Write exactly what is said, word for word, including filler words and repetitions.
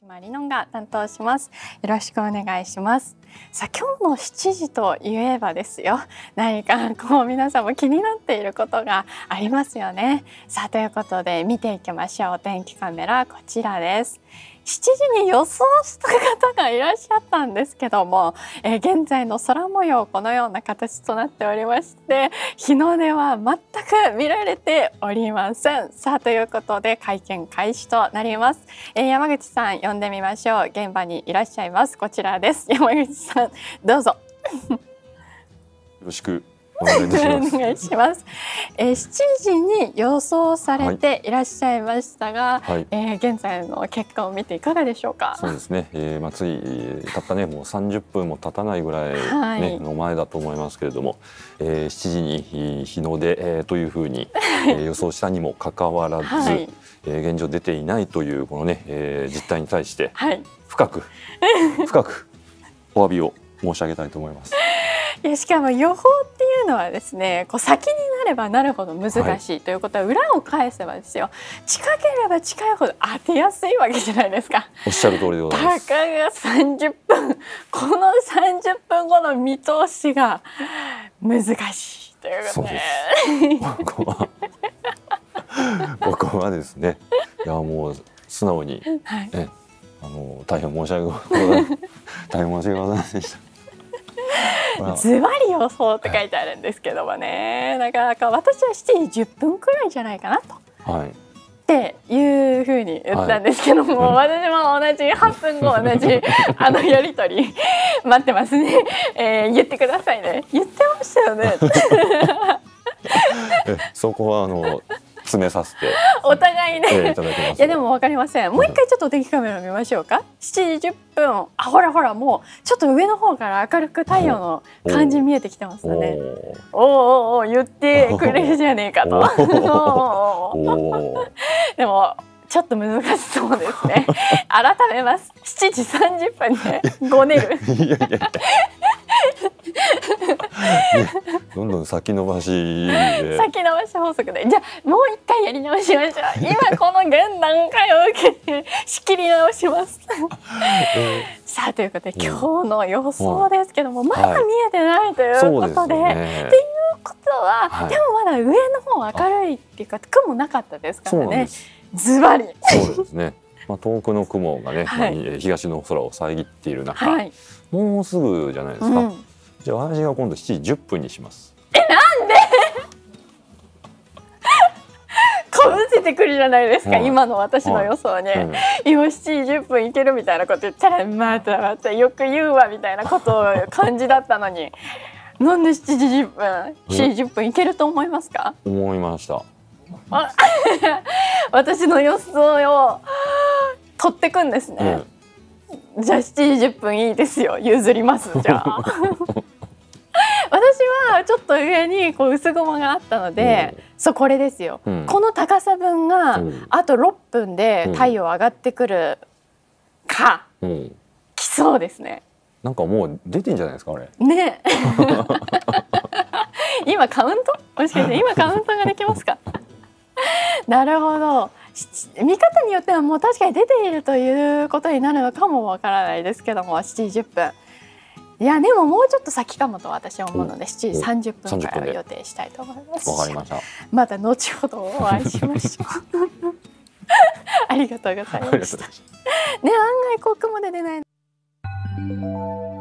間りのんが担当します。よろしくお願いします。さあ、今日のしちじといえばですよ、何かこう皆さんも気になっていることがありますよね。さあ、ということで見ていきましょう。お天気カメラこちらです。しちじに予想した方がいらっしゃったんですけども、えー、現在の空模様このような形となっておりまして、日の出は全く見られておりません。さあ、ということで会見開始となります。えー、山口さん呼んでみましょう。現場にいらっしゃいます。こちらです。山口さんどうぞ。 よろしくお願いいたします。 お願いします。えー、しちじに予想されていらっしゃいましたが、はい、えー、現在の結果を見ていかがでしょうか。 そうですね、えーまあ、ついたったねもうさんじゅっぷんも経たないぐらい、ね、はい、の前だと思いますけれども、えー、しちじに日の出、えー、というふうに、えー、予想したにもかかわらず、はい、えー、現状出ていないというこのね、えー、実態に対して、はい、深く深くお詫びを申し上げたいと思います。 いや、しかも予報っていうのはですね、こう先になればなるほど難しい、はい、ということは裏を返せばですよ、近ければ近いほど当てやすいわけじゃないですか。 おっしゃる通りでございます。 たかがさんじゅっぷん、このさんじゅっぷんごの見通しが難しいということで。 僕は僕はですね、いやもう素直に、はい、えあの大変申し訳ございません大変申し訳ございませんでした。 ズバリ予想って書いてあるんですけどもね、なかなか私はしちじじゅっぷんくらいじゃないかなと、はい、っていうふうに言ったんですけども、はい、私も同じはっぷんご同じあのやり取り待ってますね、えー、言ってくださいね。言ってましたよねそこはあの詰めさせてお互いね、 えー、いただきます。 いやでも分かりません。もう一回ちょっとお天気カメラ見ましょうか。しちじじゅっぷん、あ、ほらほら、もうちょっと上の方から明るく太陽の感じ見えてきてますよね。おーおーおー言ってくれるじゃねえかとでもちょっと難しそうですね改めます。しちじさんじゅっぷんでごねるいやいやいやね、どんどん先延ばしで先延ばし法則で、じゃあもう一回やり直しましょう。今この現段階を受けて仕切り直しますえー、さあということで今日の予想ですけども、うん、まだ見えてないということで、はい、ね、っていうことは、はい、でもまだ上の方明るいっていうか雲なかったですからね。ズバリそうですね、まあ、遠くの雲がね、はい、東の空を遮っている中、はい、もうすぐじゃないですか、うん、じゃあ私が今度しちじじゅっぷんにします。 え、なんでかぶせてくるじゃないですか、はい、今の私の予想ね、はい、うん、今しちじじゅっぷんいけるみたいなこと言ったらまたまたよく言うわみたいなことを感じだったのになんでしちじじゅっぷん、しちじじゅっぷんいけると思いますか？ 思いました。 私の予想を取ってくんですね、うん、じゃあしちじじゅっぷんいいですよ、譲ります。じゃあ私はちょっと上にこう薄雲があったので、うん、そうこれですよ、うん、この高さ分があとろっぷんで太陽上がってくるか、うん、来そうですね。 なんかもう出てんじゃないですかあれね今カウントもしかして今カウントができますかなるほど、見方によってはもう確かに出ているということになるのかもわからないですけども、しちじじゅっぷん、いやでももうちょっと先かもと私は思うのでしちじさんじゅっぷんからを予定したいと思います。 わかりました。 また後ほどお会いしましょうありがとうございました。ね、案外こう雲で出ない